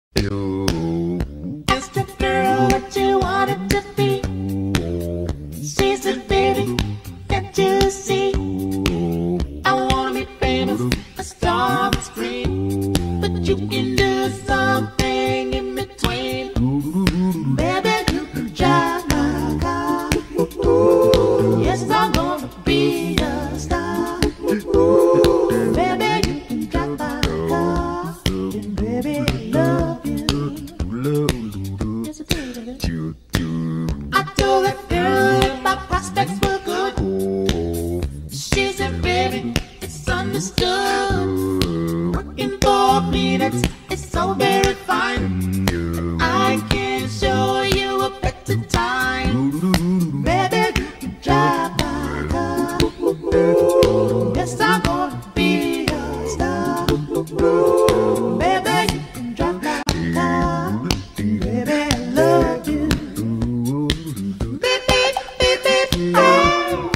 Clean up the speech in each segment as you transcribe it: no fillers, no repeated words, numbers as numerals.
Asked a girl what you wanted to be. She said, baby, can't you see? I wanna be famous, a star on the screen. But you can do something in between. Baby, you can drive my car. Yes, I'm gonna be a star. Baby, you can drive my car. And baby, I love you. Yes, I do. I told that girl if my prospects were good. She said, baby, it's understood. Working for peanuts is so very fine. I can show you a better time. Baby, you can drive my car. Yes, I'm gonna be a star. Baby, you can drive my car. Baby, I love you. Beep, beep, beep, beep. Oh.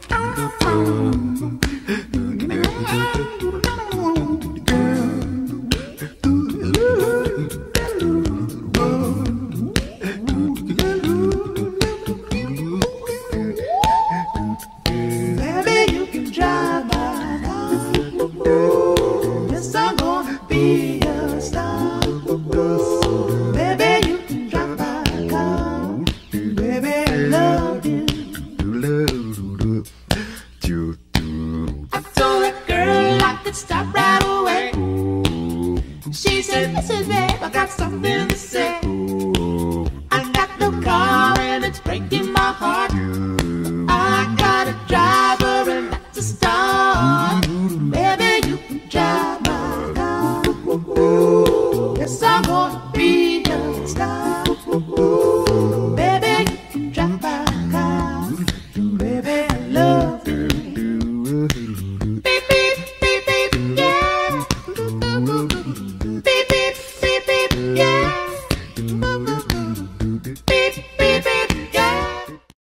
Baby, you can drive my car. Yes, I'm gonna be a star. Baby, you can drive my car. Baby, I love you. I told that girl I could stop right away. She said, listen, babe, I got something to say. I got no car and it's breaking my heart. I got a driver and that's a star. Baby, you can drive my car. Yes, I'm gonna be a star. Baby, you can drive my car. Baby, I love you. Beep, beep, beep, beep, yeah. Beep, beep, beep, beep, yeah. Beep, beep, beep, yeah.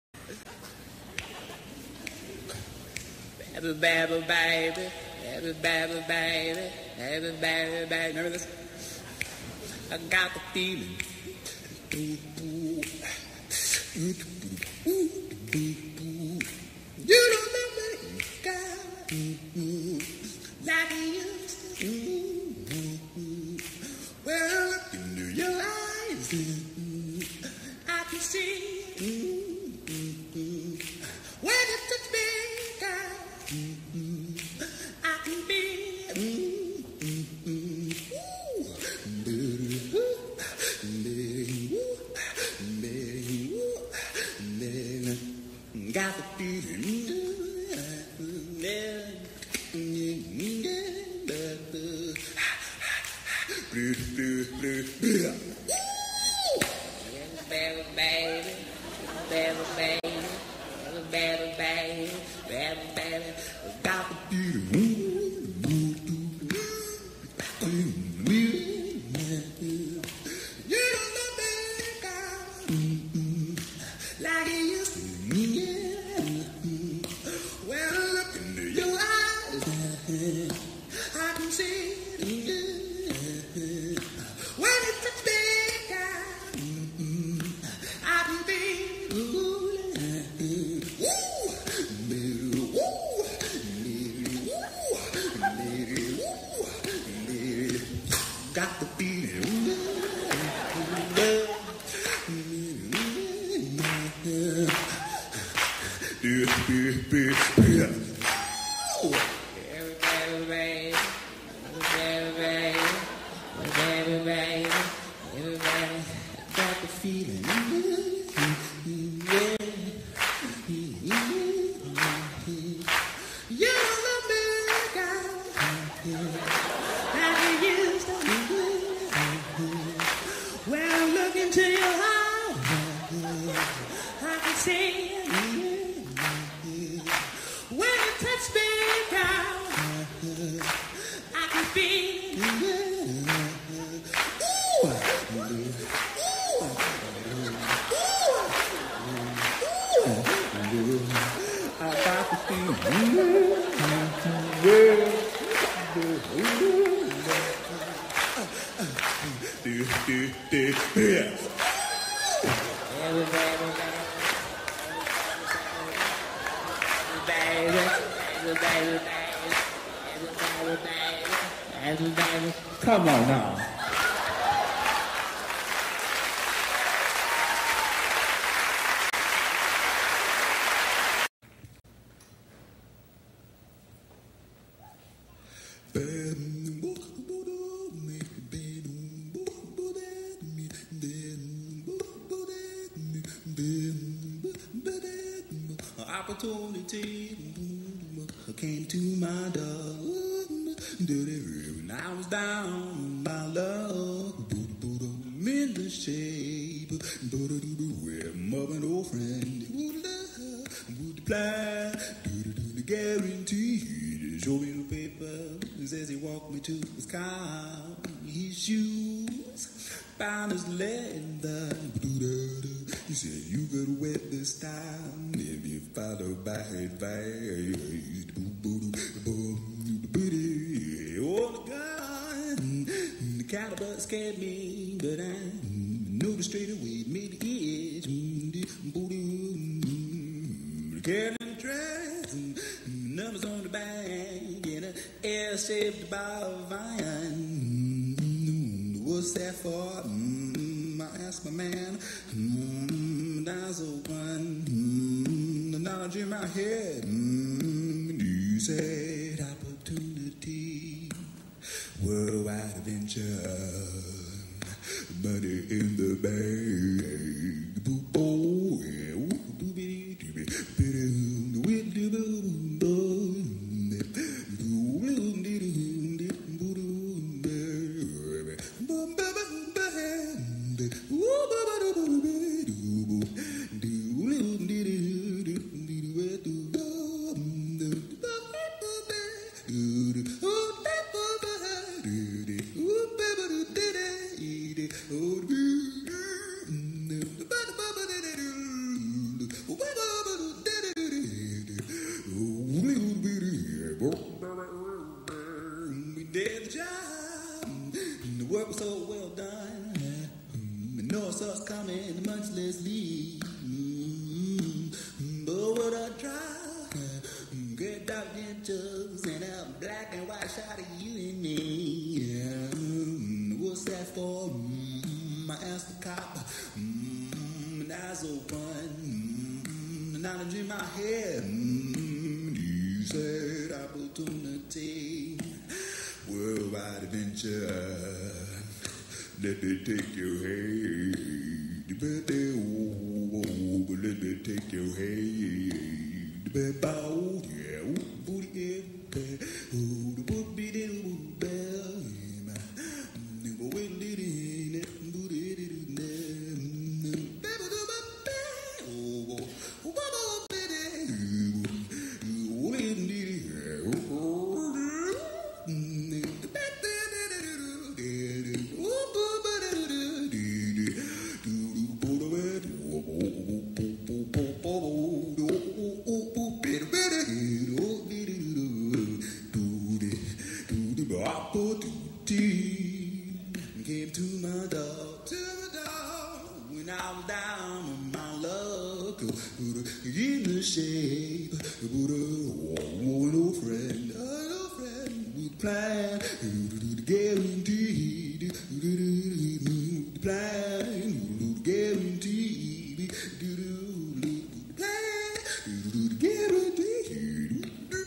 Baby, baby, baby, baby, baby, baby, baby, baby, baby. Remember this? I got the feeling. You don't make me go like you used to. Well, look into your eyes, I can see. When you touch me, girl, I can be. Got the feeling. Baby, baby, baby, baby, baby, baby, baby, baby, got the feeling. You don't know me, girl, like you used to. Well, look into your eyes, I can see. When you touch me, girl, I can be. Got the feeling. Got the feeling. You love me, girl, like you used to. Well, look into your eyes, I can see. When you touch me, girl, I can feel. Come on now. Opportunity came to my door. When I was down, my love, in the shape, where mother and old friend would apply, the guarantee, show me the paper, says he walked me to the sky, his shoes, bound his leather, he said you could wear this time if you follow by advice. Oh, the gun, the caliber scared me, but I knew the straight away made the edge. The carrying the tracks, numbers on the back, and an air-shaped bar of iron. What's that for? I asked my man. That's a one. The knowledge in my head. You said opportunity, worldwide adventure, money in the bank. Oh, yeah. Let me take your hand, let me take your hand, bow, yeah, booty, the book beat it, bell, came to my door, when I was down on my luck, in the shape, an old friend would plan, guaranteed, plan, guaranteed, plan, guaranteed.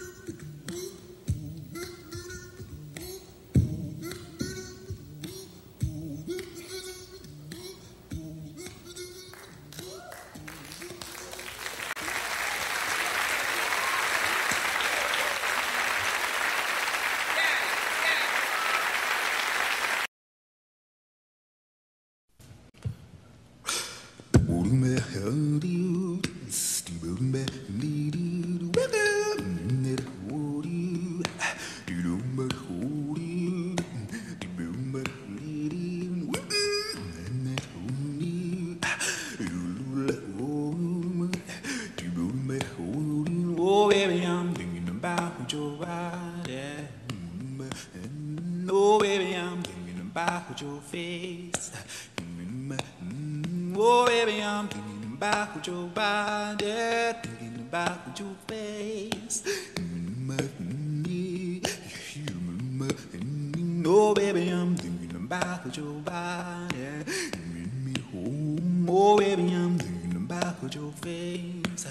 Oh, baby, I'm thinking about your body. Oh, baby, I'm thinking about about your face. Oh, baby, I'm thinking about your body, thinking about your face. Oh, baby, I'm thinking about your body. Oh, baby, I'm thinking about your face.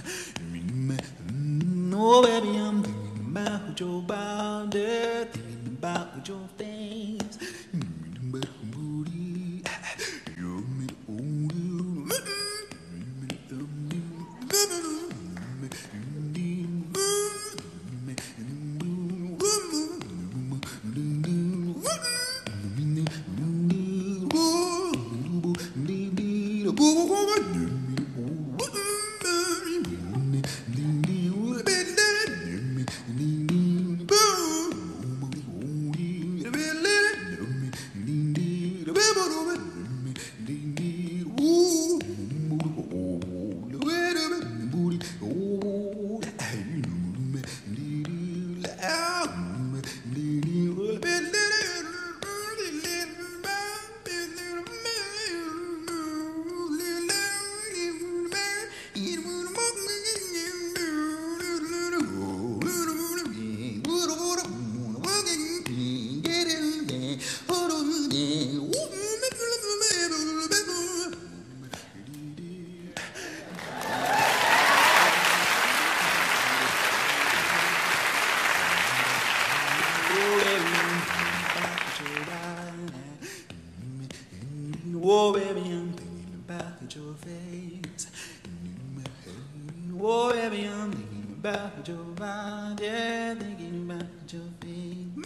Oh, baby, I'm thinking about your body, thinking about your face. Oh, baby, I'm thinking about your face. Oh, baby, I'm thinking about your body, thinking about your face.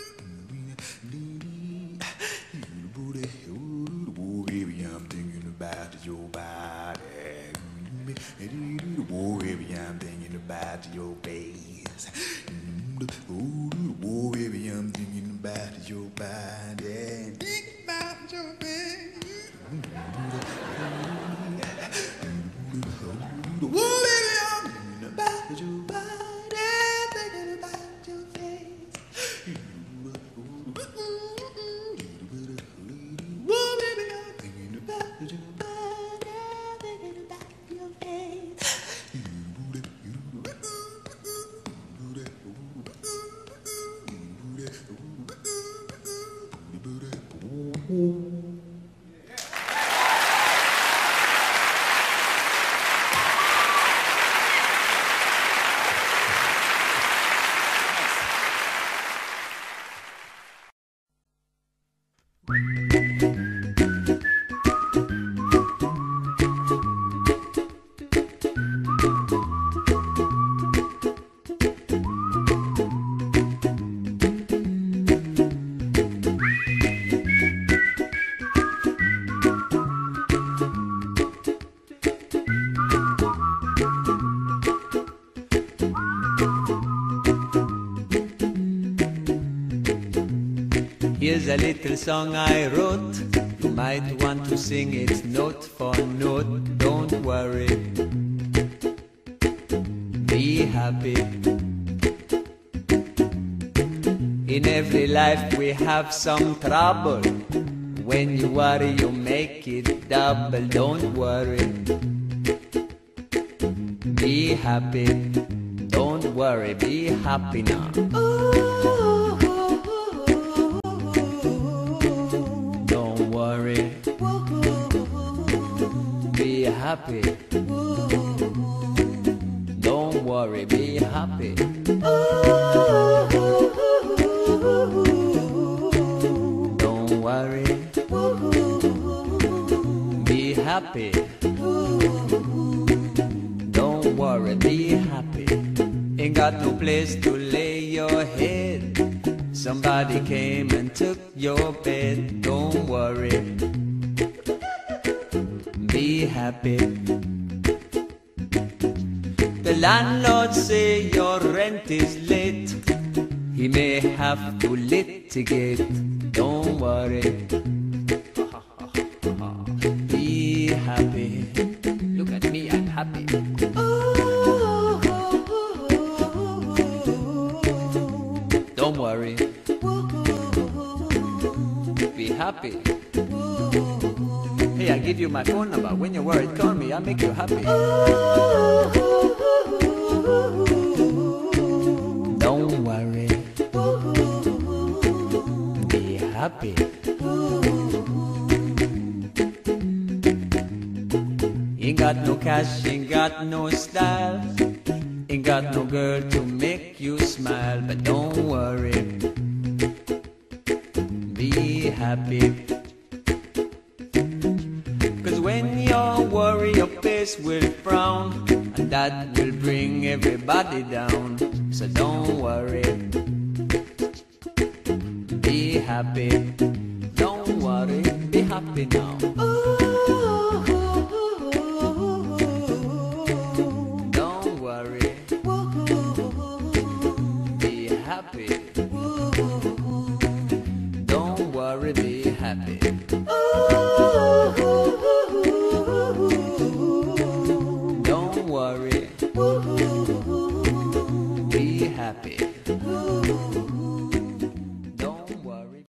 Oh, baby, I'm thinking about your body. Oh, baby, I'm thinking about your face. Oh, baby, I'm thinking about your body, thinking about your face. Oh, baby, I'm thinking about your body, thinking about your face. Oh, baby, I'm thinking about your body, thinking about your face. Here's a little song I wrote. You might want to sing it note for note. Don't worry, be happy. In every life we have some trouble. When you worry you make it double. Don't worry, be happy. Don't worry, be happy now. Don't worry, be happy. Don't worry, be happy. Don't worry, be happy. Don't worry, be happy. Ain't got no place to lay your head. Somebody came and took your bed. Don't worry, be happy. The landlord say your rent is late. He may have to litigate. Don't worry, be happy. Look at me, I'm happy. Don't worry, be happy. Hey, I give you my phone number. When you're worried, call me. I'll make you happy. Don't worry. Be happy. Ain't got no cash, ain't got no style, ain't got no girl to make you smile. But don't worry. Be happy. When you're worried, your face will frown, and that will bring everybody down. So don't worry, be happy. Don't worry, be happy now. Don't worry, be happy. Don't worry, be happy. Don't worry, be happy. Don't worry.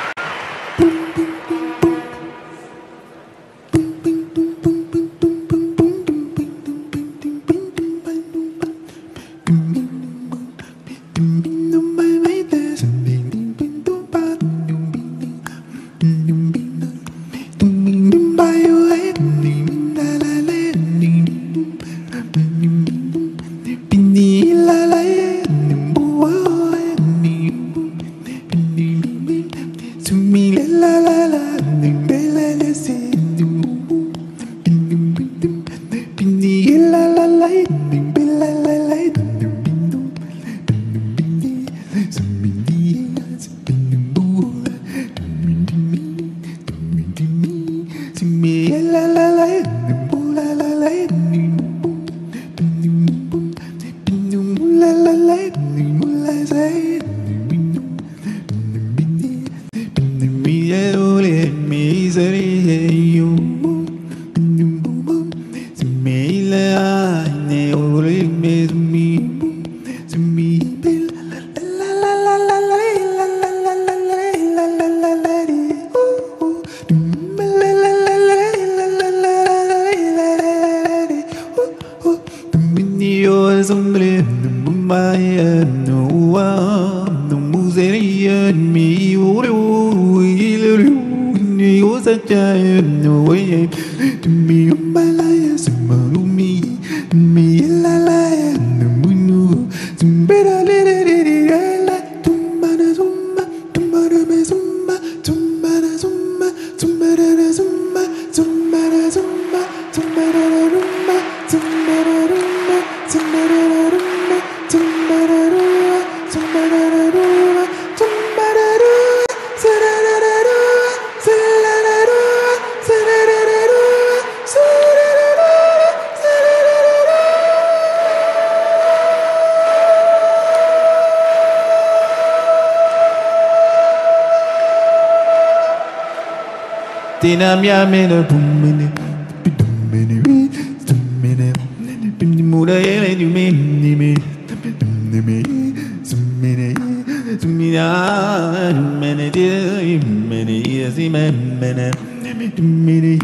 Tina mia mena boomini, boomini, boomini, muda ele du mini, mini, mini, mini, mini, yes, mini, mini,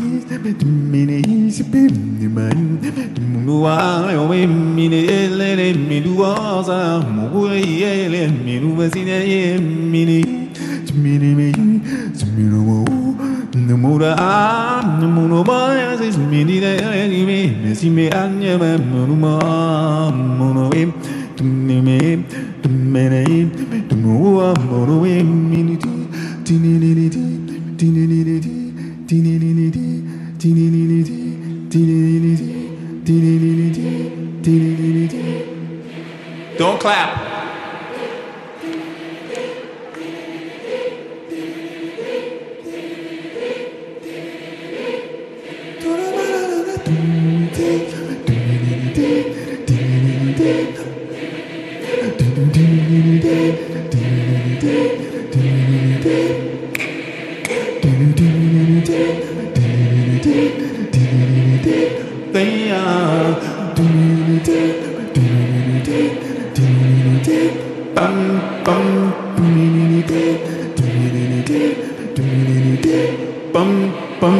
Namura namuno maya is mini me si me anya manuma mono em to me to mene to mua mono em minity tinity tinity tinity tinity tinity. Don't clap. Bum bum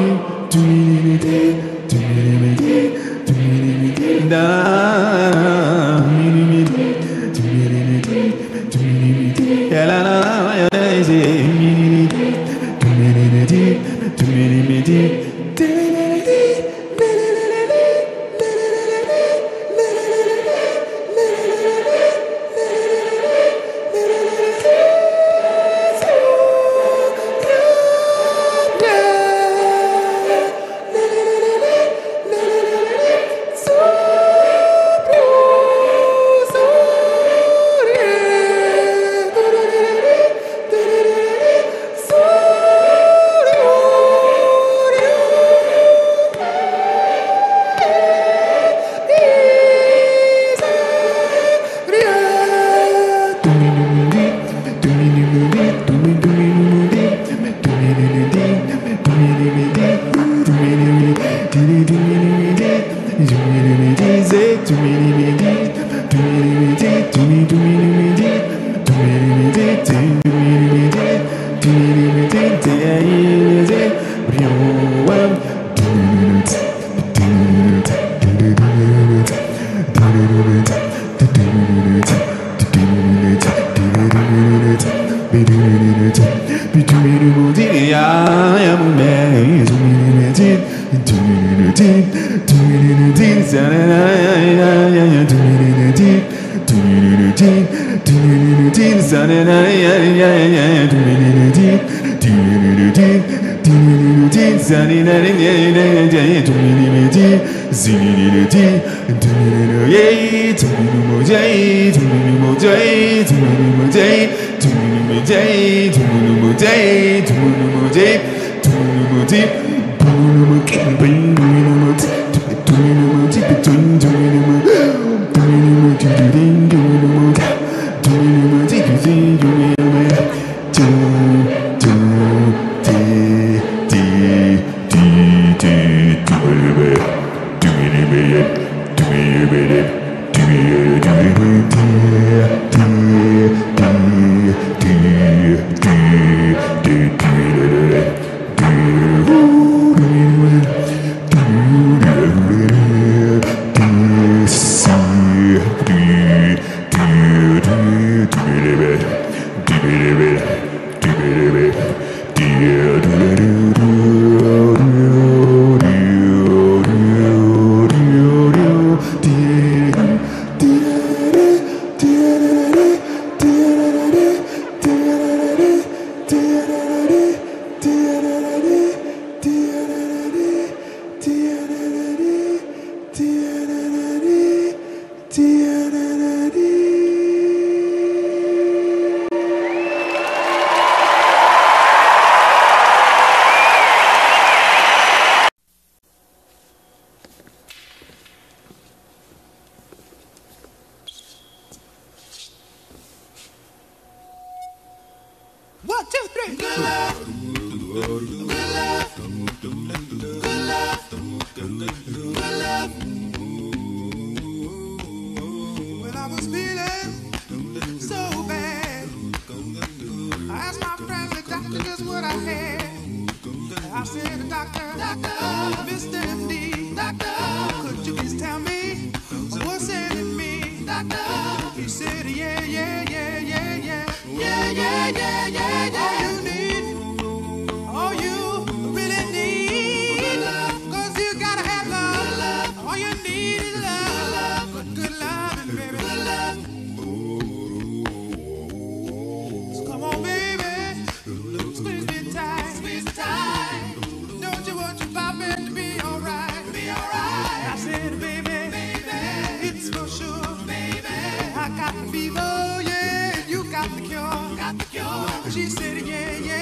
She said, yeah, yeah.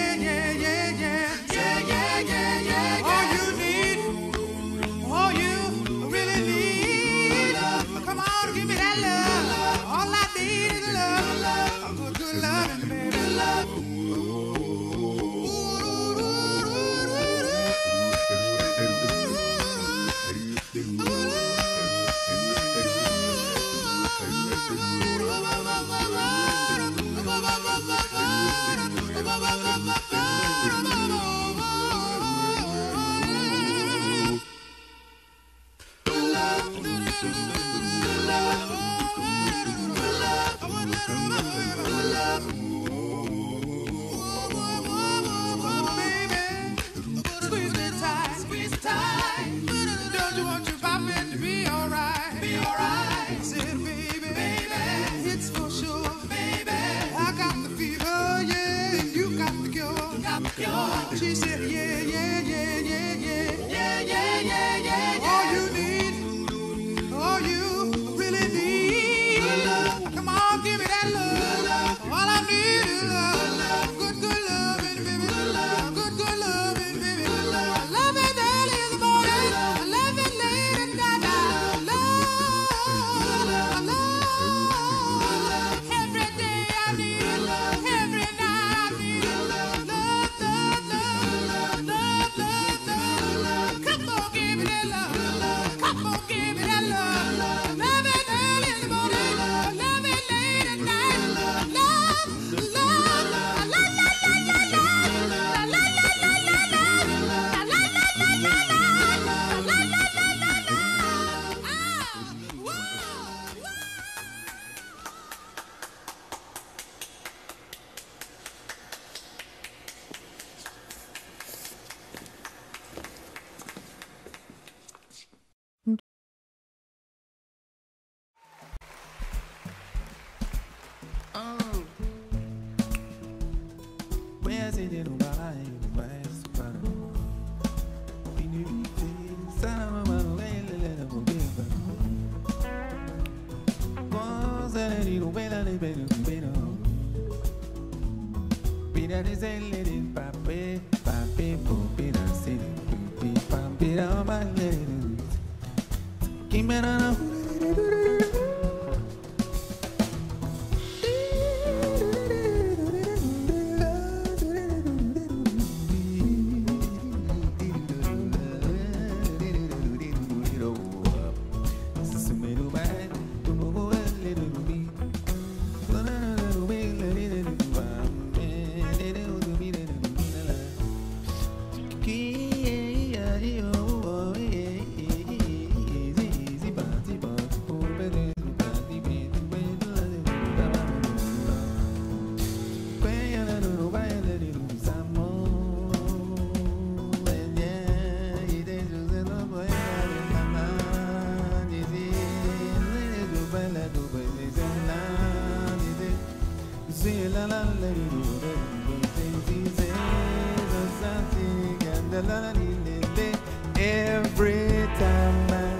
Every time I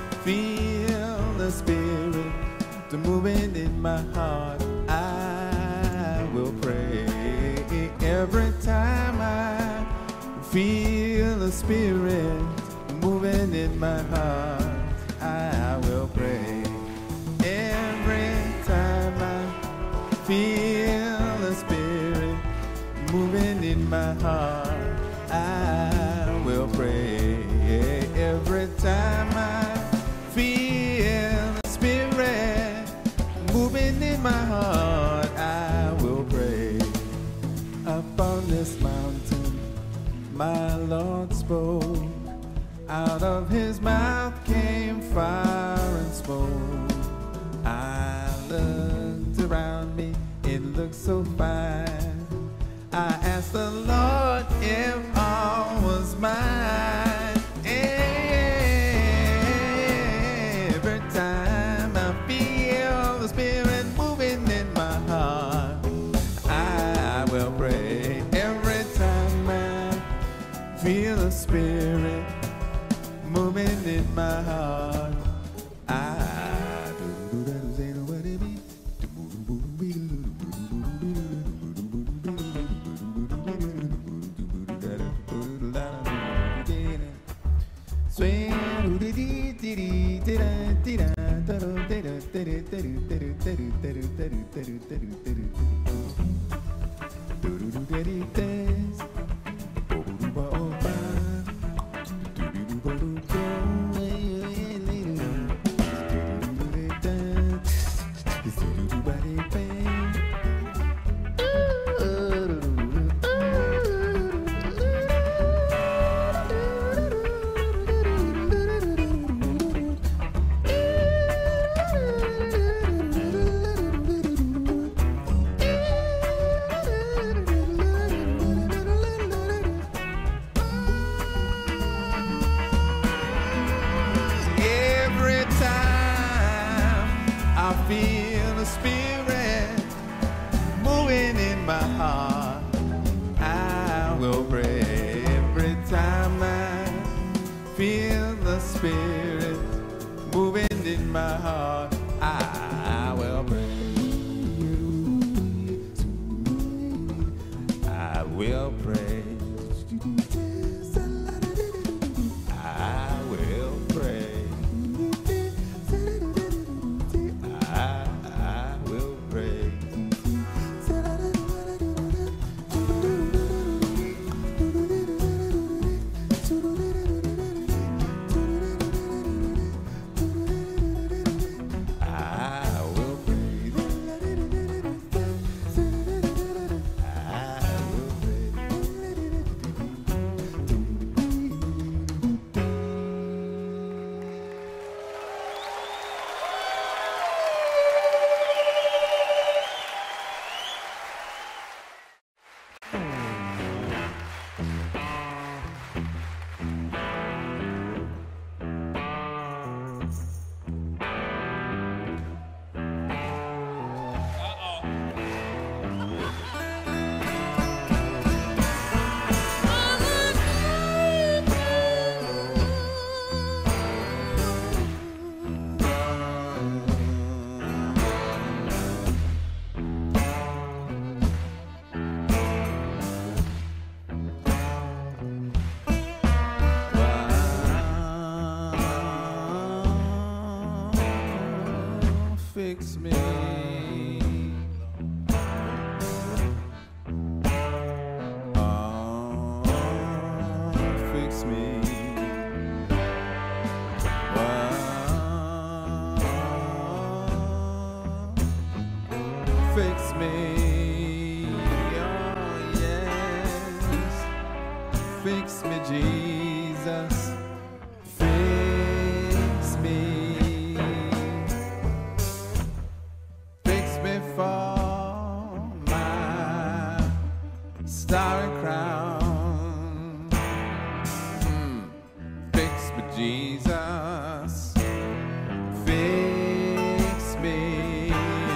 feel the spirit moving in my heart, I will pray. Every time I feel the spirit moving in my heart, I will pray. Every time I feel the spirit moving in my heart, I will pray. Every time I feel the spirit moving in my heart, I will pray. Upon this mountain, my Lord spoke. Out of his mouth came fire and smoke. I looked around me, it looked so fine. I asked the Lord if all was mine. Every time I feel the spirit moving in my heart, I will pray. Every time I feel the spirit moving in my heart, fix me. Fix me. Fix me. Oh, yes. Fix me, Jesus. Fix me. Fix me for my starry crown. Fix me, Jesus. Fix me.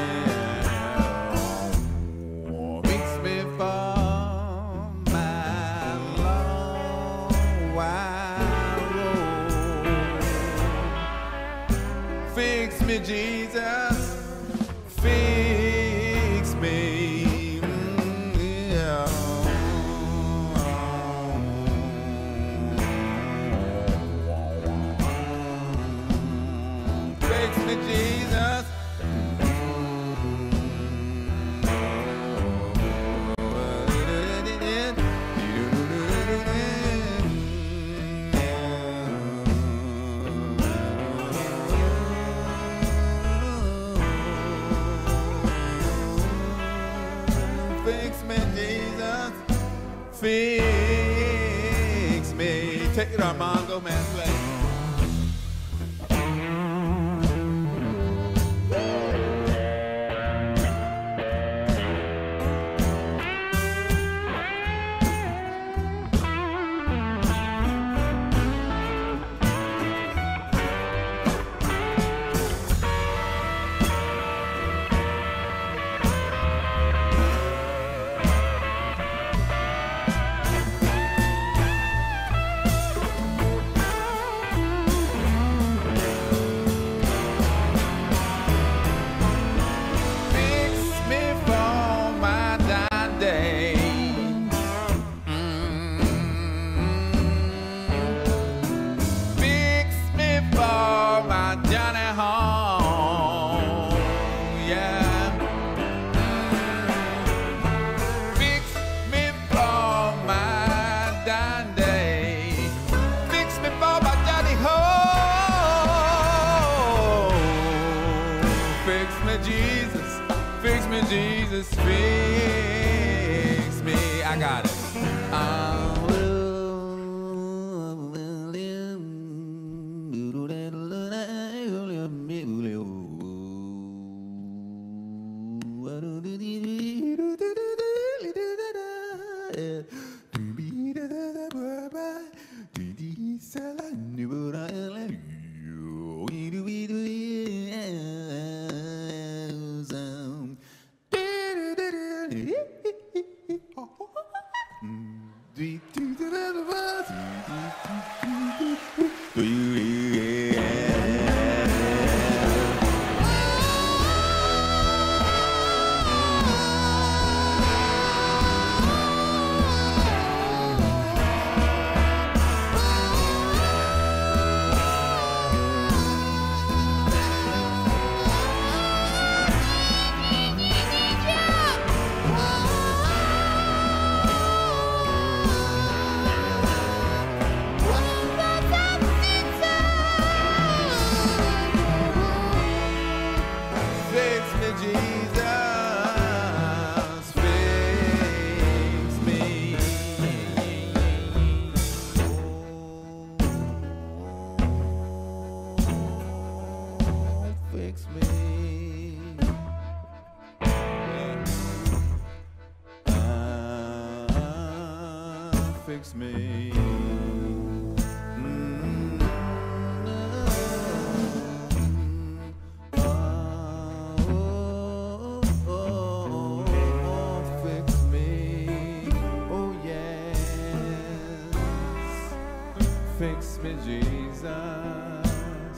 Fix me for my long wide road. Fix me, Jesus. Fix me. Yeah. Fix me, Jesus. Fix me, Jesus. Fix me. Take it, Armando, man, play. Fix me for my dying day. Fix me for my journey home. Yeah. Fix me for my dying day. Fix me for my journey home. Fix me, Jesus. Fix me, Jesus. Fix me. I got it. Fix me, Jesus. Fix me. Fix me. Fix me. Fix me. Oh, yes. Fix me, Jesus.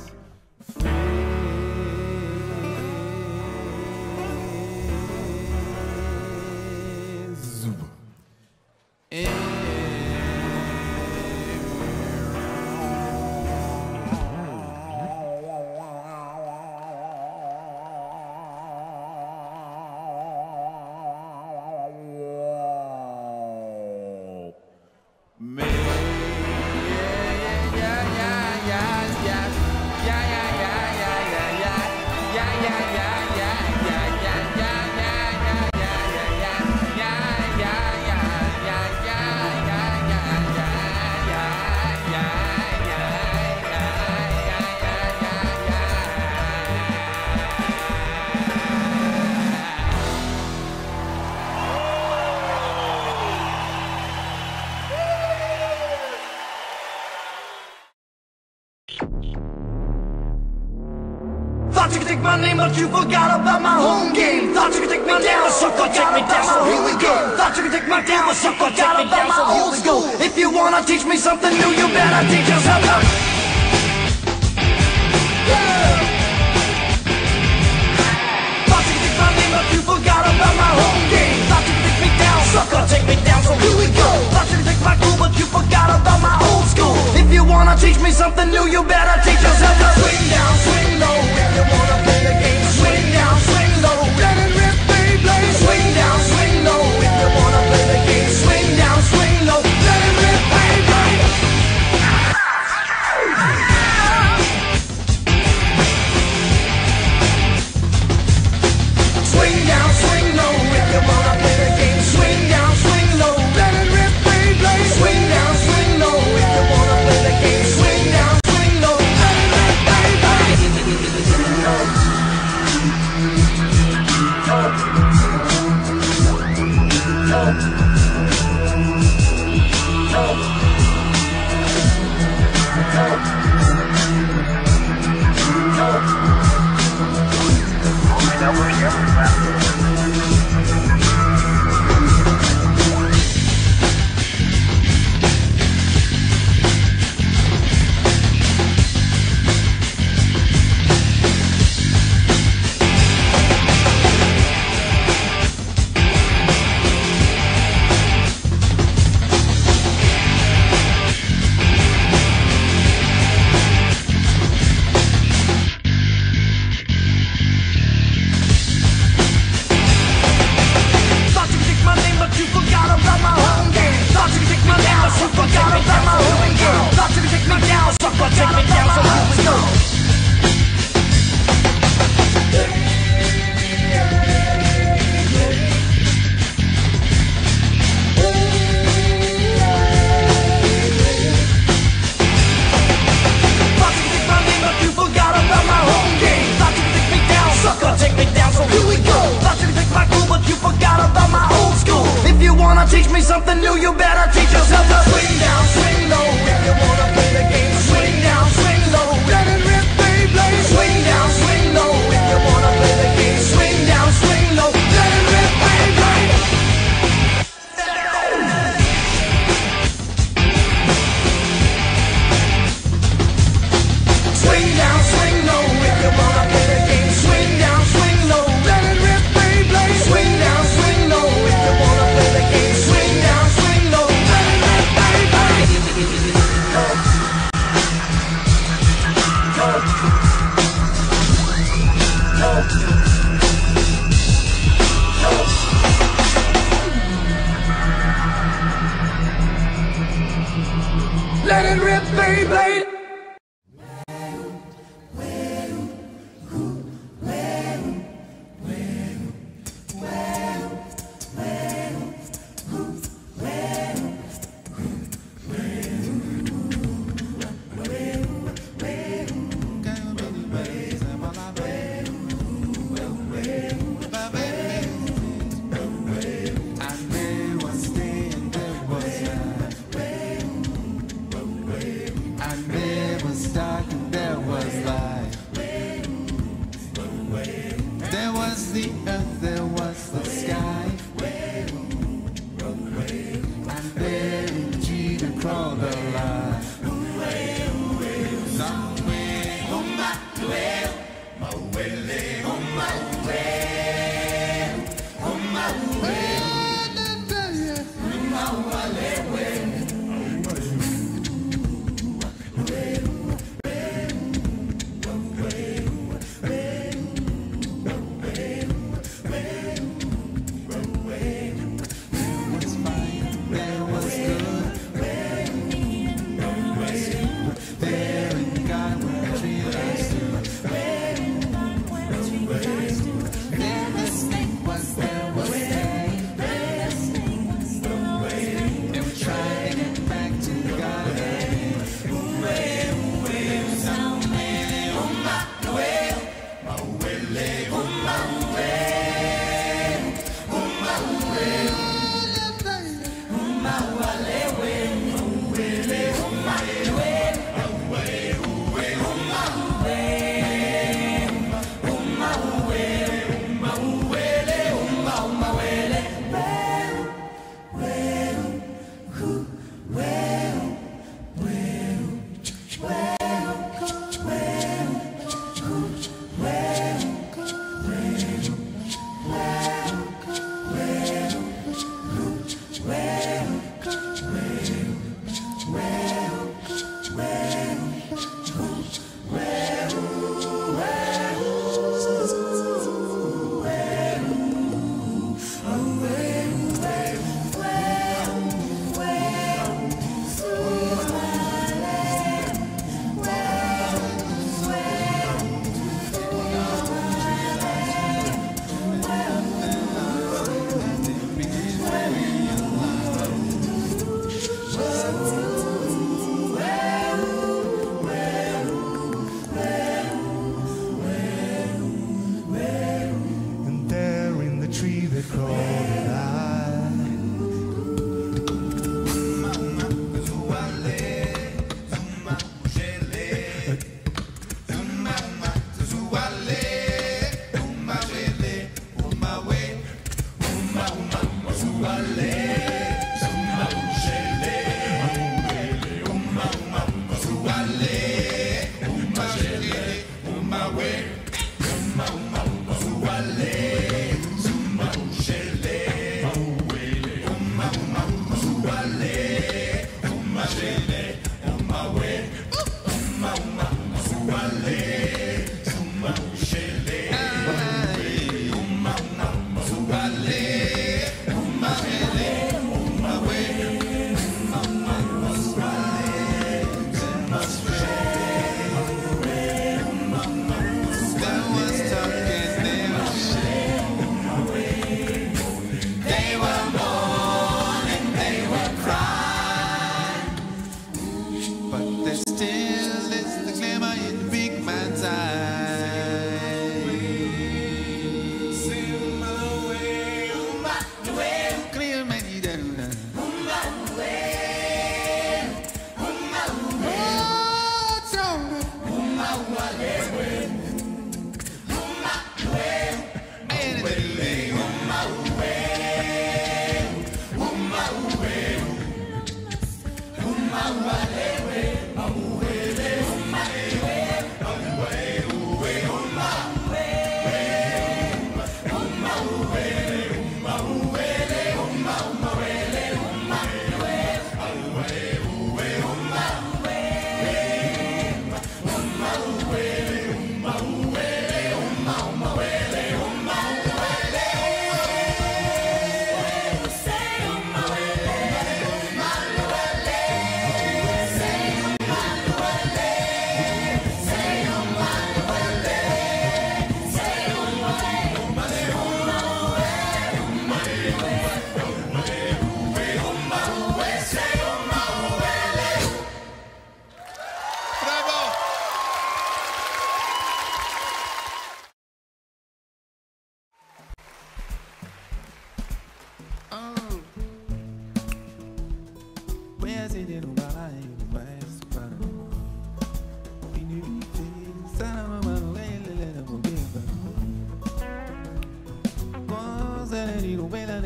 Thought you could take my name, but you forgot about my home game. Thought you could take me down, sucker, take me down, so here we go. Thought you could take me down, but sucker, forgot about my old school. If you wanna teach me something new, you better teach yourself to. Thought you could take my name, but you forgot about my home game. Thought you could take me down, sucker, take me down, so here we go. Thought you could take my cool, but you forgot about my old school. If you wanna teach me something new, you better teach yourself to swing down, swing low. If you wanna play the game, swing down, swing low. Let it rip, baby. Swing down, swing low. If you wanna play the game, swing down, swing low. Let it rip, baby. Swing down, swing low. If you wanna play the game, swing down, swing low. Let it rip, baby. Swing down, swing low. If you wanna play the game, swing down, swing low. Let it rip, teach me something new, you better teach yourself to swing down, swing low. If you wanna play the game, swing down, swing low. Let it rip, baby. Swing down, swing low. If you wanna play the game, swing down, swing low. Let it rip, baby. Swing down, swing low. If you wanna play the game, swing down, swing low. Let it rip, baby. Swing down, swing low. If you wanna play the game, swing down, swing low. Let it rip, baby. Let it rip, baby.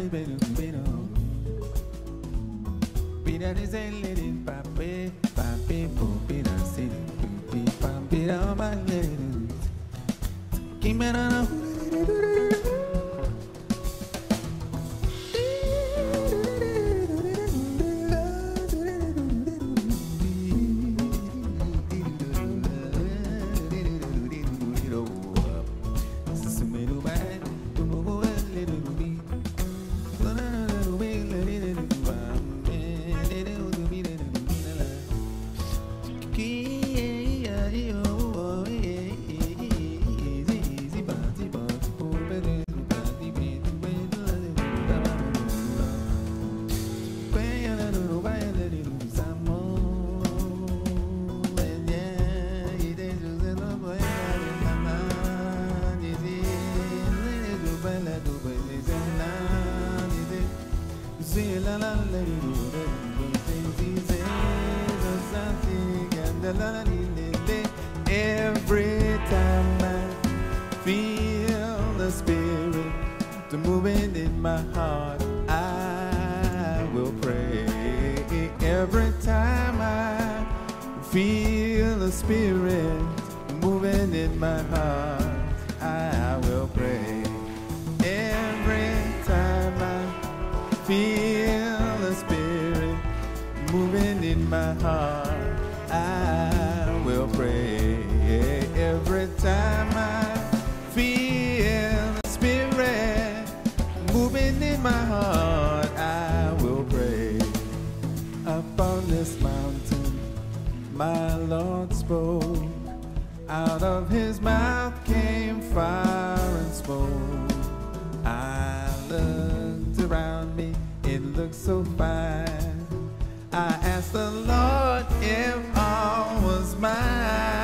Every time I feel the spirit moving in my heart, I will pray. Every time I feel the spirit moving in my heart, I will pray. Every time I feel the spirit moving in my heart, I will pray. Every time I feel the spirit moving in my heart, I will pray. Upon this mountain, my Lord spoke. Out of his mouth came fire and smoke. I looked around me, it looked so fine. I asked the Lord if all was mine.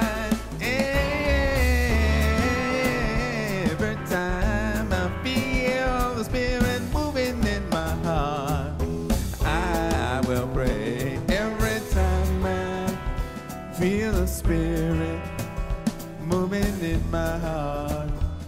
Every time I feel the spirit moving in my heart, I will pray. Every time I feel the spirit moving in my heart,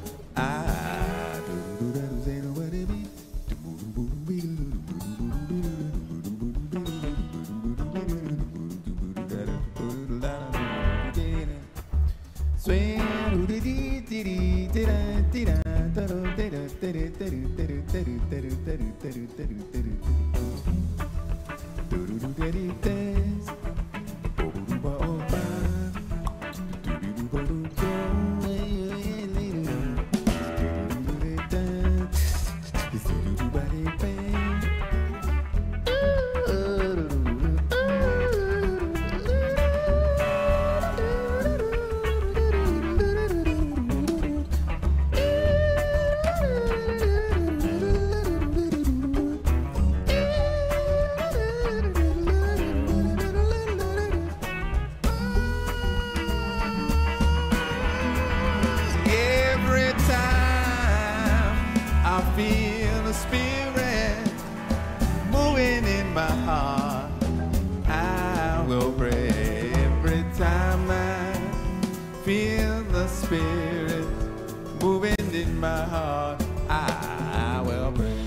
feel the spirit moving in my heart, I will pray. Every time I feel the spirit moving in my heart, I will pray.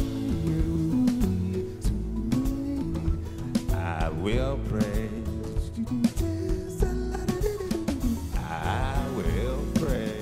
I will pray. I will pray.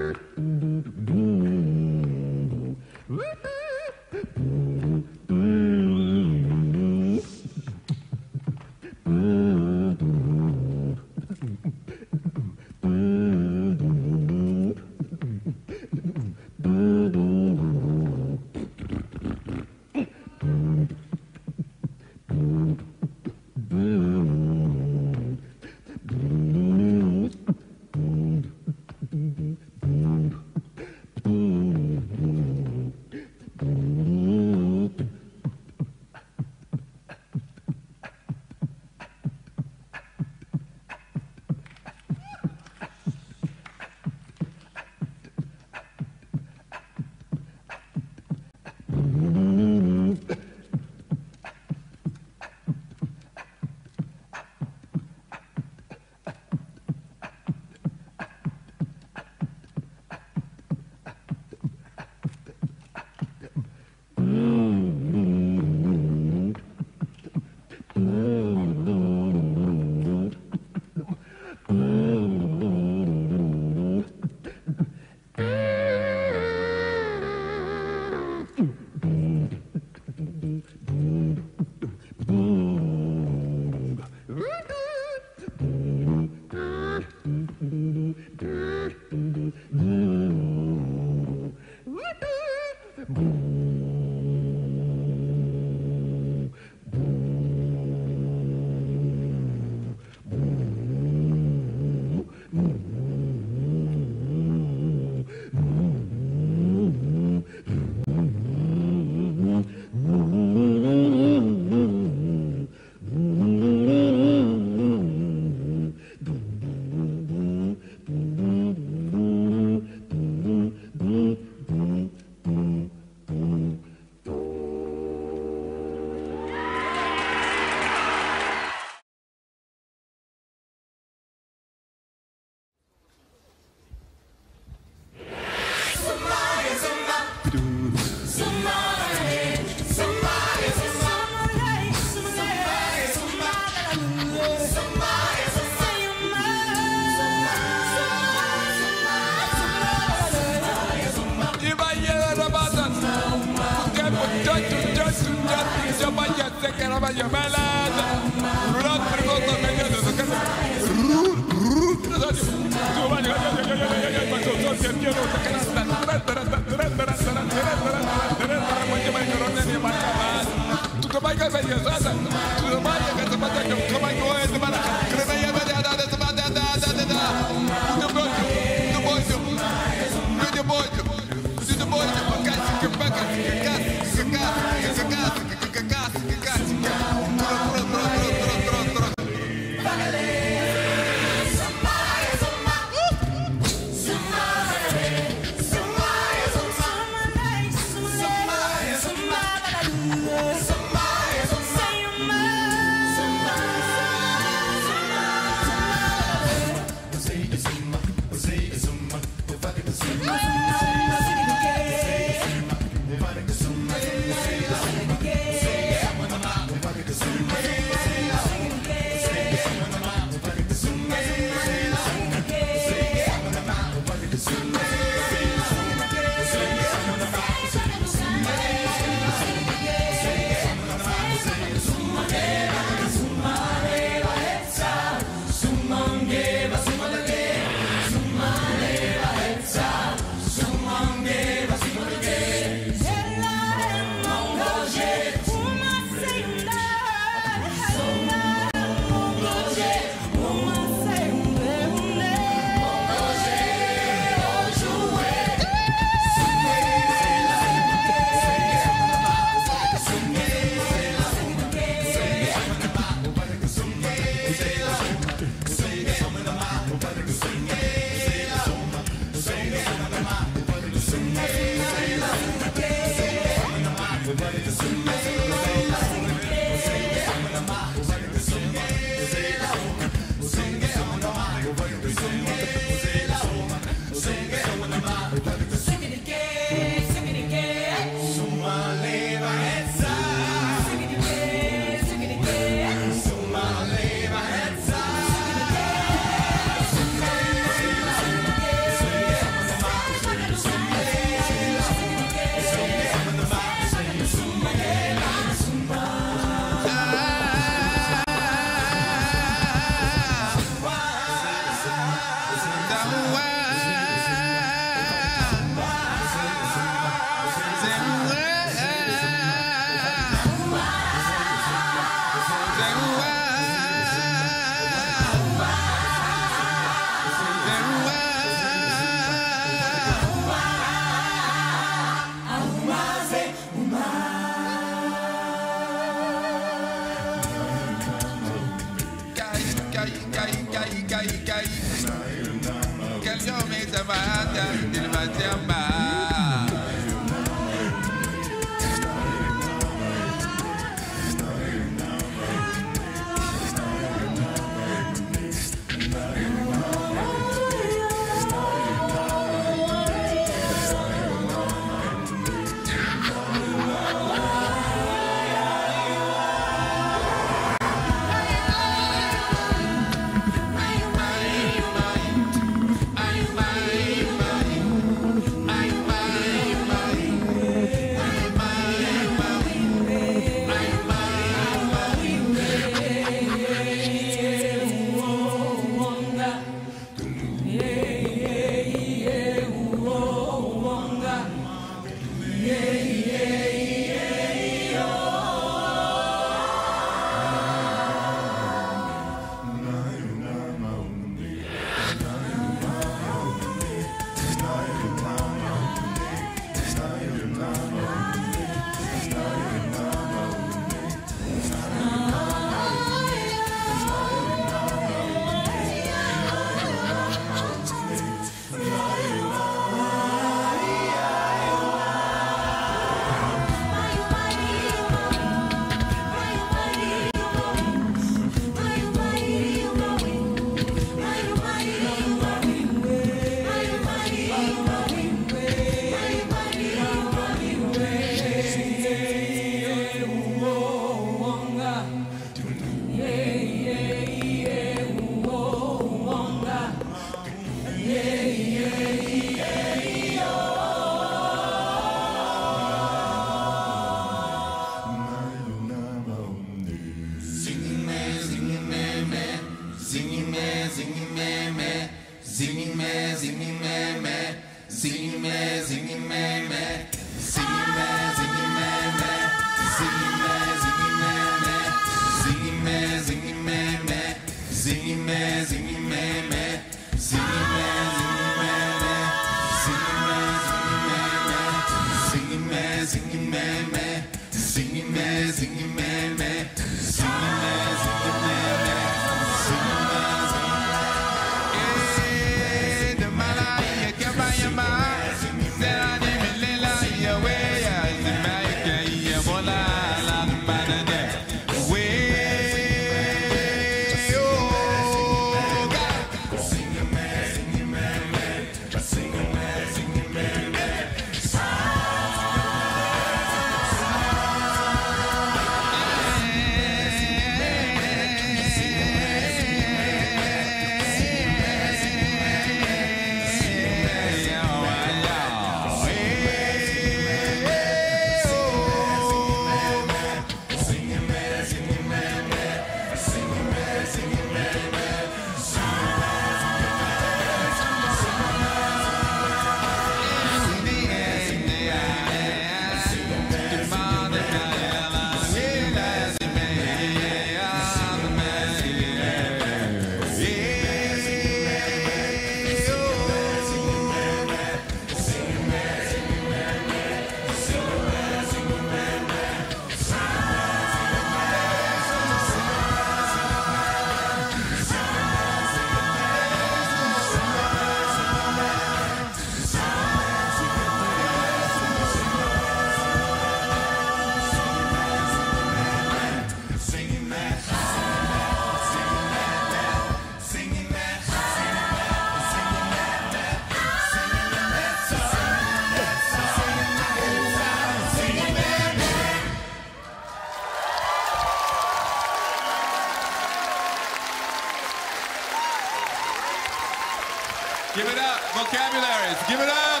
Give it up, vocabularies. Give it up.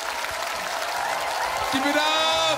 Give it up.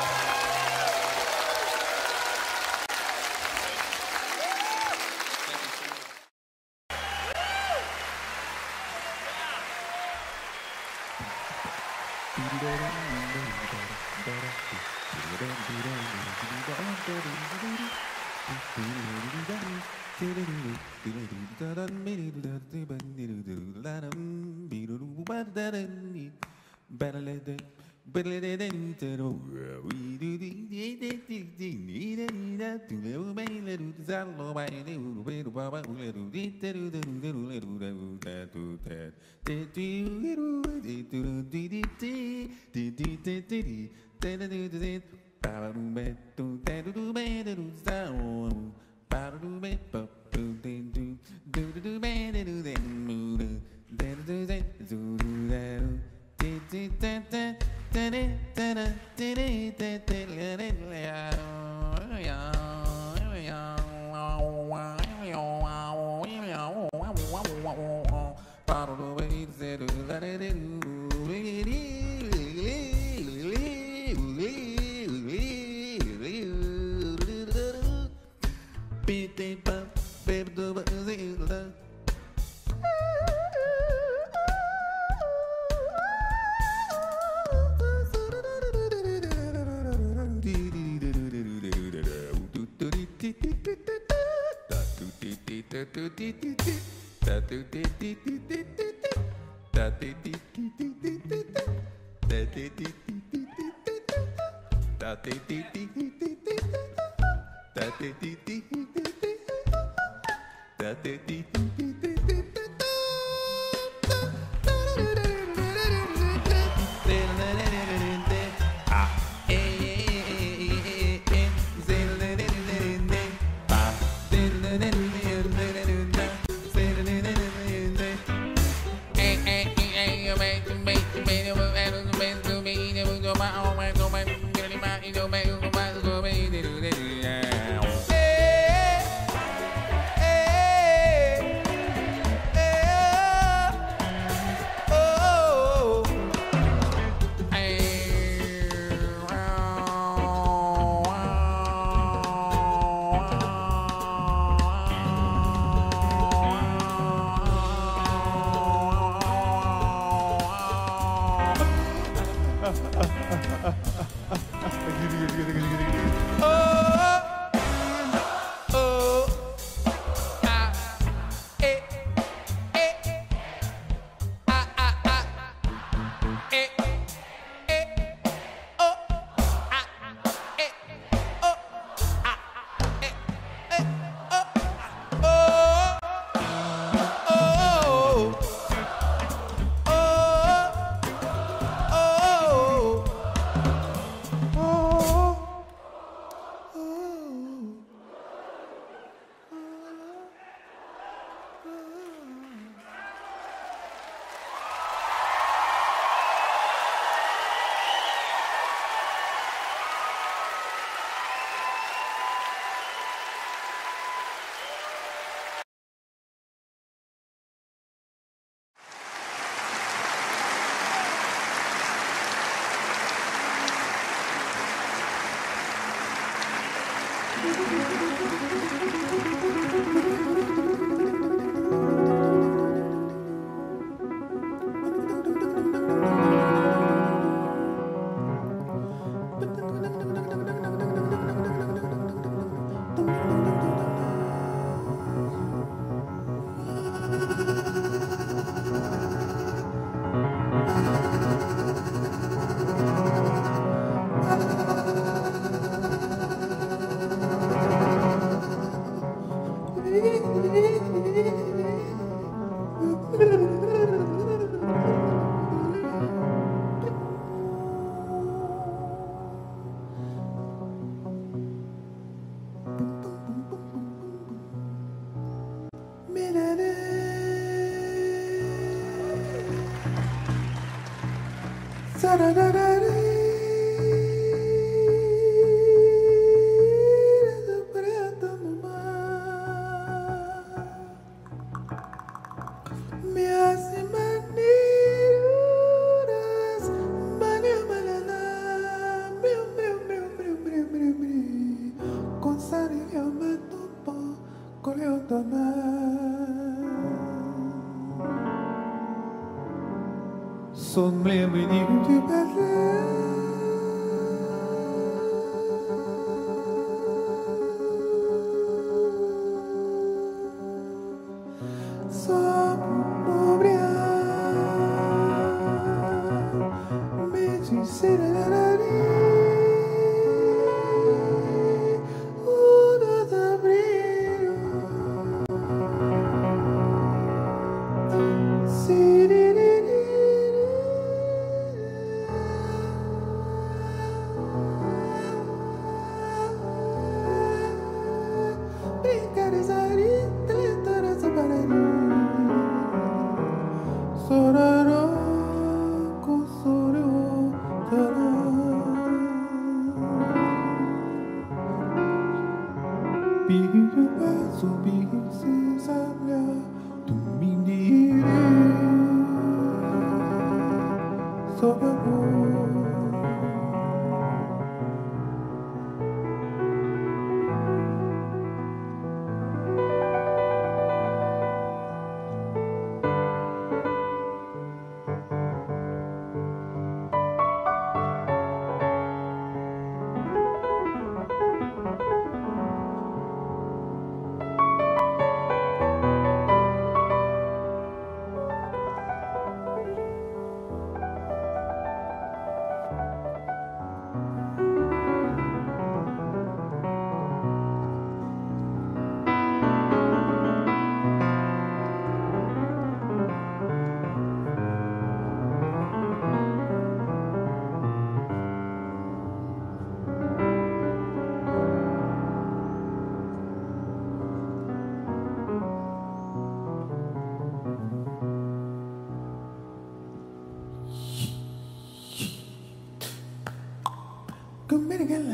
Son bienvenido to Bethlehem. Som obria, me dizer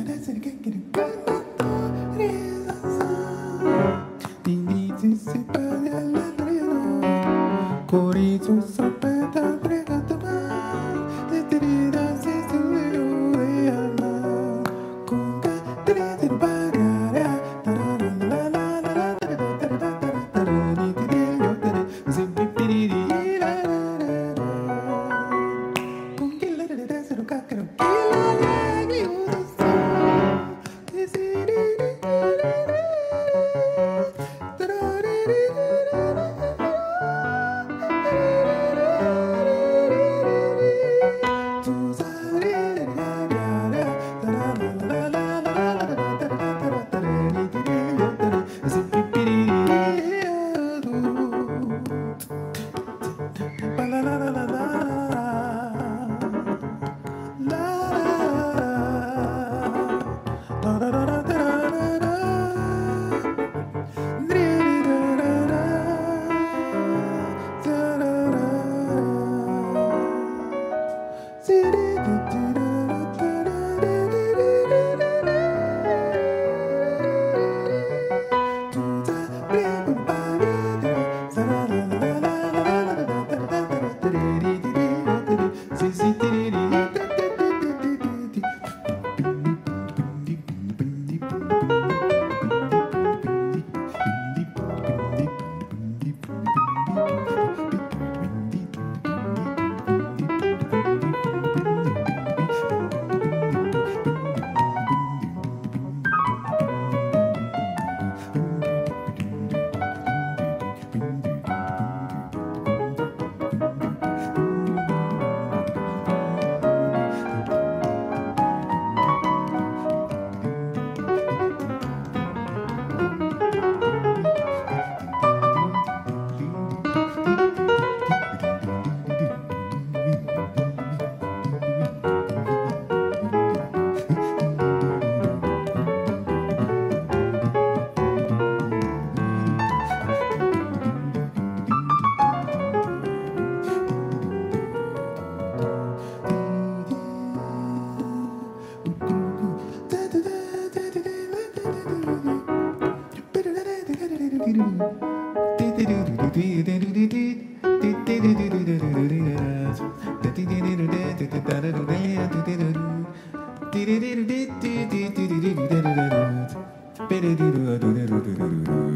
Better